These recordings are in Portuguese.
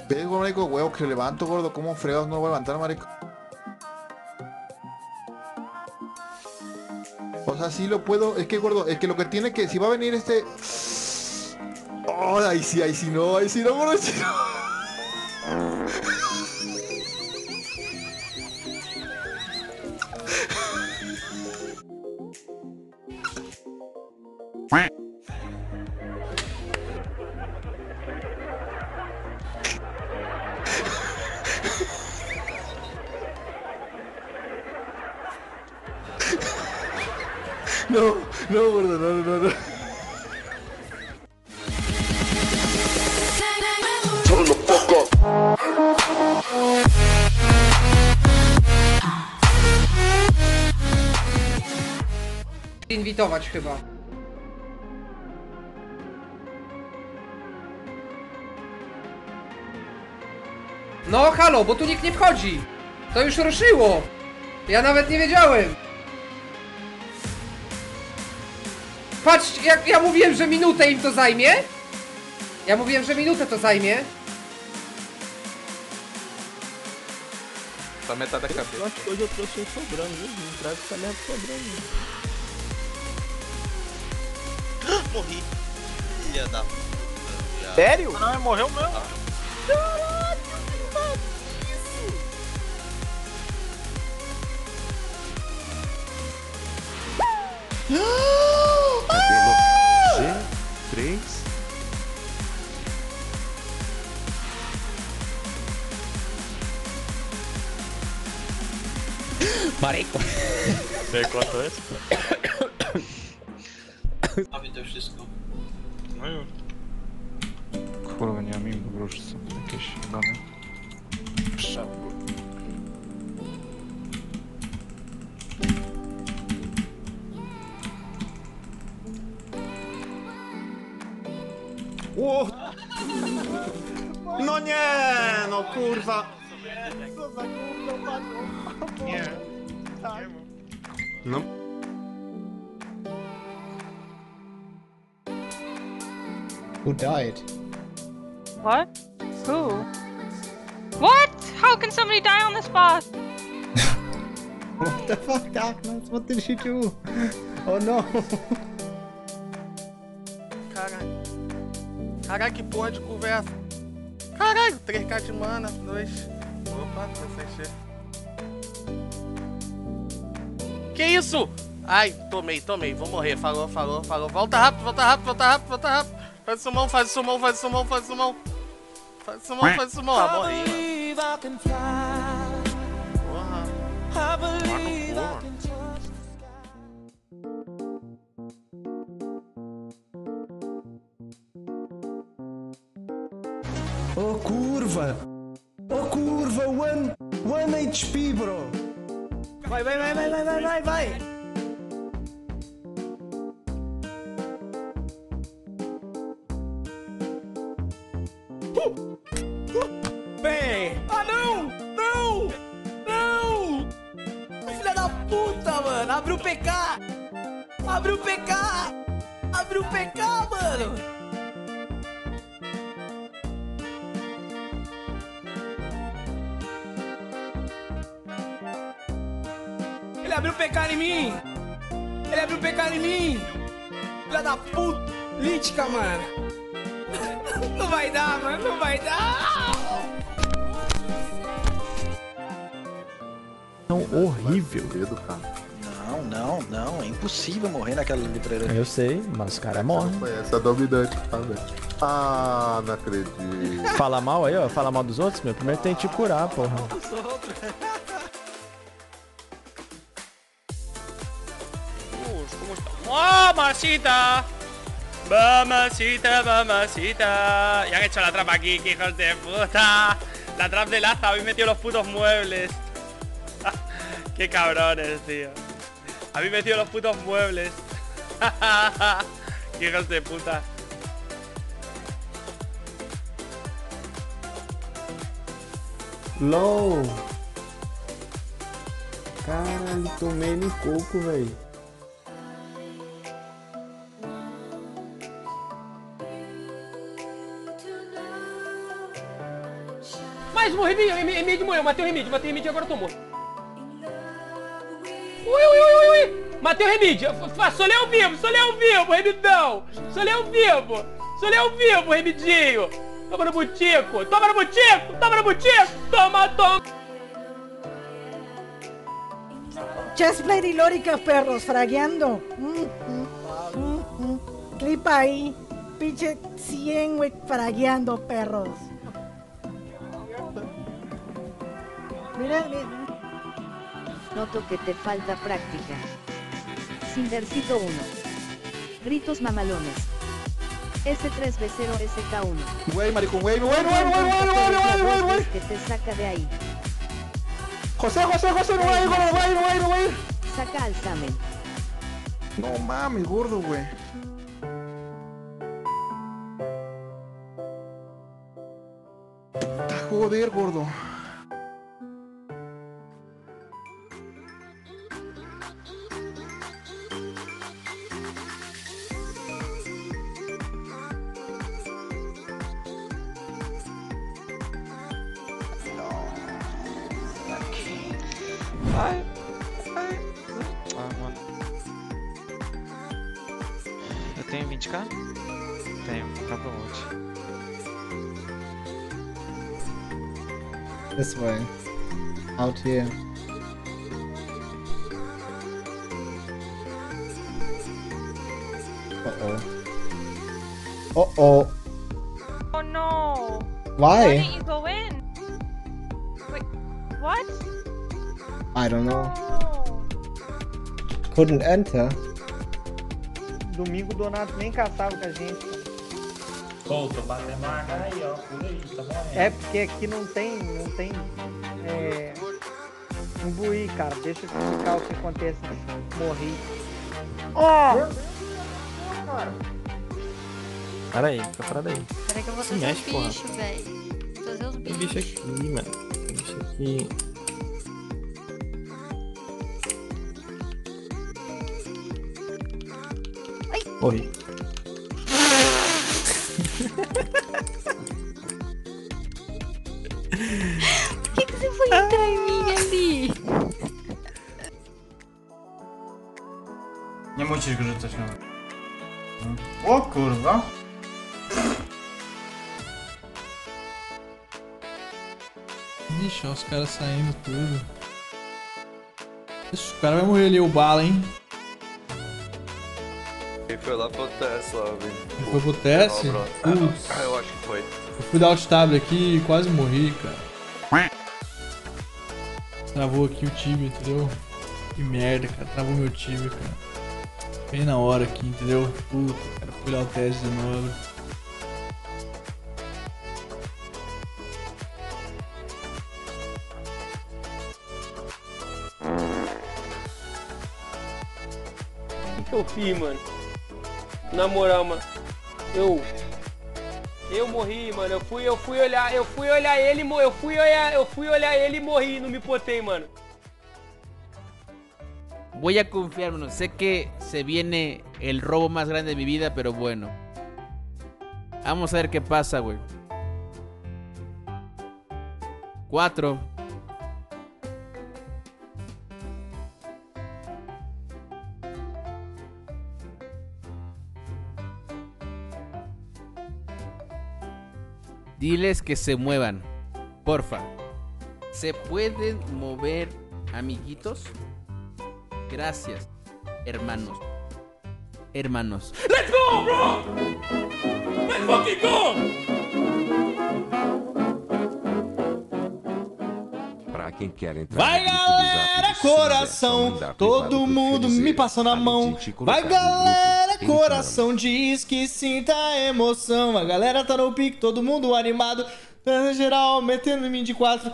¿Ves, marico, huevos, que levanto, gordo? ¿Cómo fregados no lo voy a levantar, marico? O sea, sí lo puedo. Es que, gordo, es que lo que tiene que. Si va a venir este. Oh, ahí sí no, gordo, ahí sí no. No, no, gordo, no. Turn the fuck up. Inwitować chyba. No halo, bo tu nikt nie wchodzi. To już ruszyło. Ja nawet nie wiedziałem. Patrz, jak ja mówiłem, że minutę im to zajmie. Ja mówiłem, że minutę to zajmie. Só metade da cabeça. Eu acho que hoje eu trouxe um sobrando, viu? Não traz essa merda sobrando. Morri. Filha da puta. Sério? Não, morreu mesmo. G3. Marico. Wiesz, to jest? A widzę wszystko. No już. Kurwa, nie mam im wróżce. Jakieś dane. Przepór. O! No nie, no kurwa. Co za gówno padło? Nie. Tak. No. Who died? What? Who? What? How can somebody die on the spot? What the fuck, Darkness? What did she do? Oh no. Caralho. Caralho, que porra de conversa. Caralho, 3k de mana, 2. Opa, CC. Que isso? Ai, tomei. Vou morrer. Falou. Volta rápido. Faz sumão. Ah, morri. Porra. Oh curva! Oh curva! One HP, bro! Vai. Bem! Ah, não! Filha da puta, mano! Abre o PK, mano! Ele abriu PK em mim! Filha da puta! Lítica, mano! Não vai dar, mano! Não vai dar! Horrível. Não, é impossível morrer naquela livraria. Eu sei, mas os caras morrem. Foi essa dominante, tá, velho? Ah, não acredito. Fala mal aí, ó. Fala mal dos outros, meu. Primeiro tem que te curar, porra. ¡Mamacita! ¡Mamacita! Y han hecho la trampa aquí, que hijos de puta. La trap de Laza, habéis metido los putos muebles. Qué cabrones, tío. Habéis metido los putos muebles. Qué hijos de puta. LOL. Caralho, tomei no coco, velho. Mais um, Remídio morreu, matei o Remídio e agora eu tô morto. Ui. Matei o Remídio. Solei ao vivo, Remidão. Solei ao vivo, Remidinho. Toma no butico. Toma. Chestplate y lórica, perros, fragueando. Clip ahí. Pinche 100, güey, fragueando, perros. Mira. Noto que te falta práctica. Cindercito 1. Gritos mamalones. S3B0 SK1. Güey, maricón, güey. Que te saca de ahí. José, no va a ir. Saca al Samen. No mames, gordo, güey. Joder, gordo. Ai. Ah, mano. Eu tenho 20k? Tenho, pra promote. This way. Out here. Uh-oh. Oh no! Why? Why didn't you go in? Wait, what? I don't know. No. Couldn't enter. Domingo o Donato nem caçava com a gente. Pô, tô batendo uma aí, ó. Por aí, tá morrendo. É porque aqui não tem imbuir, cara. Deixa eu explicar o que acontece. Morri. Para aí, fica parado aí. Peraí que eu vou Se trazer mexe, os bichos, velho. Trazer os Tem bichos. bicho aqui, mano. Tem bicho aqui. Oi. Por que você foi entrar em mim ali? Nie musisz go rzucać nawet. O kurwa! Vixe, ó, os caras saindo tudo. Ixi, o cara vai morrer ali, o bala, hein? Ele foi lá pro TS lá, velho. Ele foi pro TS? Putz. Eu acho que foi. Eu fui dar alt tab aqui e quase morri, cara. Travou aqui o time, entendeu? Que merda, cara. Travou meu time, cara. Bem na hora aqui, entendeu? Puta, cara. Fui dar o TS de novo. O que eu fiz, mano? Na moral, mano. Eu morri, mano. Eu fui olhar ele e morri, não me potei, mano. Voy a confiar, mano. Sé que se viene el robo más grande de mi vida, pero bueno. Vamos a ver qué pasa, güey. 4. Diles que se muevan, porfa. ¿Se pueden mover, amiguitos? Gracias, hermanos. Hermanos. Let's go, bro! Let's fucking go! Pra quem quer entrar. Vai galera, coração, todo mundo me passa na mão. Vai galera, coração, diz que sinta a emoção. A galera tá no pique, todo mundo animado. Geral, metendo em mim de 4.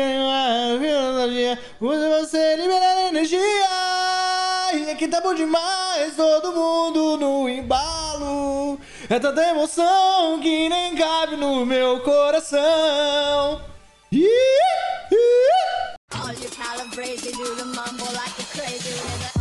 Usa você liberar energia. E aqui tá bom demais, todo mundo no embalo. É tanta emoção que nem cabe no meu coração. All you calibrated, do the mumble like a crazy